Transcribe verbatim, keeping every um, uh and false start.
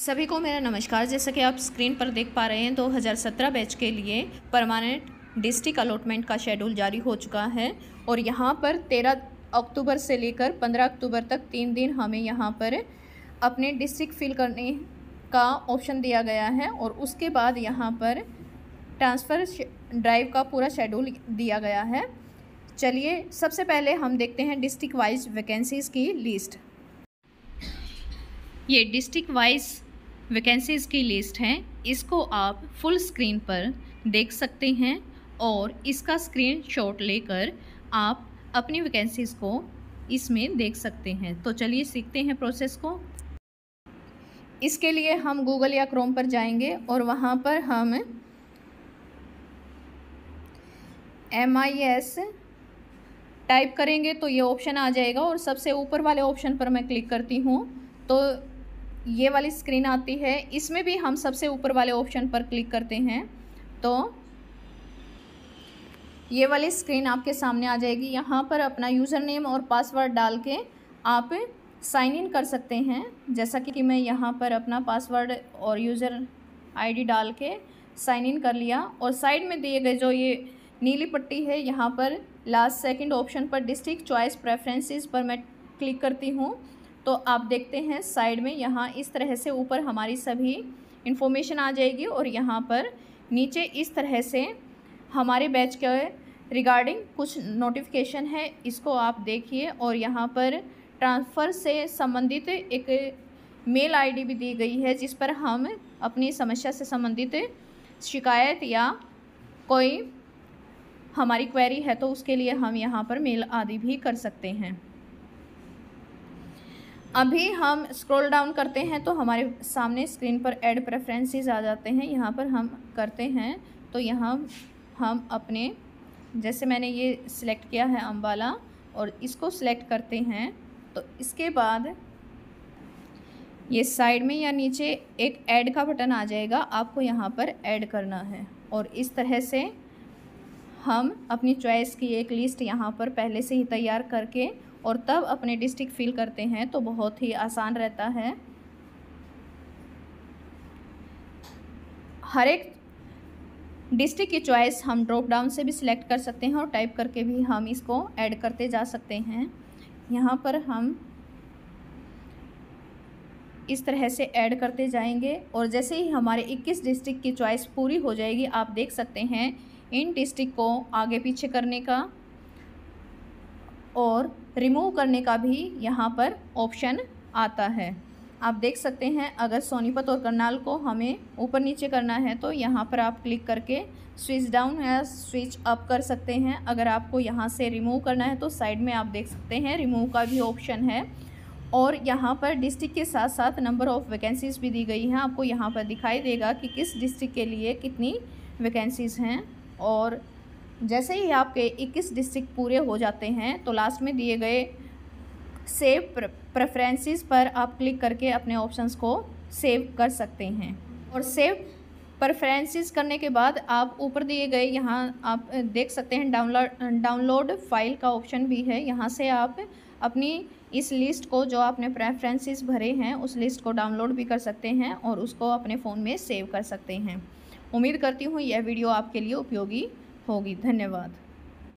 सभी को मेरा नमस्कार। जैसा कि आप स्क्रीन पर देख पा रहे हैं, दो हज़ार सत्रह बैच के लिए परमानेंट डिस्ट्रिक्ट अलॉटमेंट का शेड्यूल जारी हो चुका है और यहाँ पर तेरह अक्टूबर से लेकर पंद्रह अक्टूबर तक तीन दिन हमें यहाँ पर अपने डिस्ट्रिक्ट फिल करने का ऑप्शन दिया गया है और उसके बाद यहाँ पर ट्रांसफ़र ड्राइव का पूरा शेड्यूल दिया गया है। चलिए सबसे पहले हम देखते हैं डिस्ट्रिक्ट वाइज वैकेंसीज़ की लिस्ट। ये डिस्ट्रिक्ट वाइज वैकेंसीज़ की लिस्ट है, इसको आप फुल स्क्रीन पर देख सकते हैं और इसका स्क्रीनशॉट लेकर आप अपनी वैकेंसीज़ को इसमें देख सकते हैं। तो चलिए सीखते हैं प्रोसेस को। इसके लिए हम गूगल या क्रोम पर जाएंगे और वहाँ पर हम एम आई एस टाइप करेंगे तो ये ऑप्शन आ जाएगा और सबसे ऊपर वाले ऑप्शन पर मैं क्लिक करती हूँ तो ये वाली स्क्रीन आती है। इसमें भी हम सबसे ऊपर वाले ऑप्शन पर क्लिक करते हैं तो ये वाली स्क्रीन आपके सामने आ जाएगी। यहाँ पर अपना यूज़र नेम और पासवर्ड डाल के आप साइन इन कर सकते हैं। जैसा कि मैं यहाँ पर अपना पासवर्ड और यूज़र आईडी डाल के साइन इन कर लिया और साइड में दिए गए जो ये नीली पट्टी है, यहाँ पर लास्ट सेकंड ऑप्शन पर डिस्ट्रिक्ट चॉइस प्रेफरेंसेस पर मैं क्लिक करती हूँ तो आप देखते हैं साइड में यहाँ इस तरह से ऊपर हमारी सभी इन्फॉर्मेशन आ जाएगी और यहाँ पर नीचे इस तरह से हमारे बैच के रिगार्डिंग कुछ नोटिफिकेशन है, इसको आप देखिए। और यहाँ पर ट्रांसफ़र से संबंधित एक मेल आईडी भी दी गई है जिस पर हम अपनी समस्या से संबंधित शिकायत या कोई हमारी क्वेरी है तो उसके लिए हम यहाँ पर मेल आदि भी कर सकते हैं। अभी हम स्क्रॉल डाउन करते हैं तो हमारे सामने स्क्रीन पर ऐड प्रेफरेंसेस आ जाते हैं। यहाँ पर हम करते हैं तो यहाँ हम अपने, जैसे मैंने ये सिलेक्ट किया है अम्बाला और इसको सिलेक्ट करते हैं तो इसके बाद ये साइड में या नीचे एक ऐड का बटन आ जाएगा, आपको यहाँ पर ऐड करना है और इस तरह से हम अपनी चॉइस की एक लिस्ट यहाँ पर पहले से ही तैयार करके और तब अपने डिस्ट्रिक्ट फिल करते हैं तो बहुत ही आसान रहता है। हर एक डिस्ट्रिक्ट की चॉइस हम ड्रॉप डाउन से भी सिलेक्ट कर सकते हैं और टाइप करके भी हम इसको ऐड करते जा सकते हैं। यहाँ पर हम इस तरह से ऐड करते जाएंगे और जैसे ही हमारे इक्कीस डिस्ट्रिक्ट की चॉइस पूरी हो जाएगी, आप देख सकते हैं इन डिस्ट्रिक्ट को आगे पीछे करने का और रिमूव करने का भी यहाँ पर ऑप्शन आता है। आप देख सकते हैं अगर सोनीपत और करनाल को हमें ऊपर नीचे करना है तो यहाँ पर आप क्लिक करके स्विच डाउन या स्विच अप कर सकते हैं। अगर आपको यहाँ से रिमूव करना है तो साइड में आप देख सकते हैं रिमूव का भी ऑप्शन है और यहाँ पर डिस्ट्रिक्ट के साथ साथ नंबर ऑफ़ वैकेंसीज़ भी दी गई हैं। आपको यहाँ पर दिखाई देगा कि किस डिस्ट्रिक्ट के लिए कितनी वैकेंसीज़ हैं और जैसे ही आपके इक्कीस डिस्ट्रिक्ट पूरे हो जाते हैं तो लास्ट में दिए गए सेव प्रेफरेंसेस पर आप क्लिक करके अपने ऑप्शंस को सेव कर सकते हैं। और सेव प्रेफरेंसेस करने के बाद आप ऊपर दिए गए यहाँ आप देख सकते हैं डाउनलोड डाउनलोड फाइल का ऑप्शन भी है। यहाँ से आप अपनी इस लिस्ट को जो आपने प्रेफरेंसेस भरे हैं उस लिस्ट को डाउनलोड भी कर सकते हैं और उसको अपने फ़ोन में सेव कर सकते हैं। उम्मीद करती हूँ यह वीडियो आपके लिए उपयोगी होगी। धन्यवाद।